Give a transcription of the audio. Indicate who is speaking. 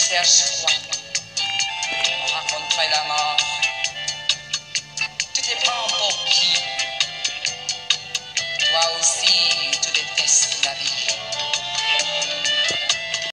Speaker 1: cherches quoi? On raconterait la mort. Tu te prends pour qui? Toi aussi, tu détestes la vie.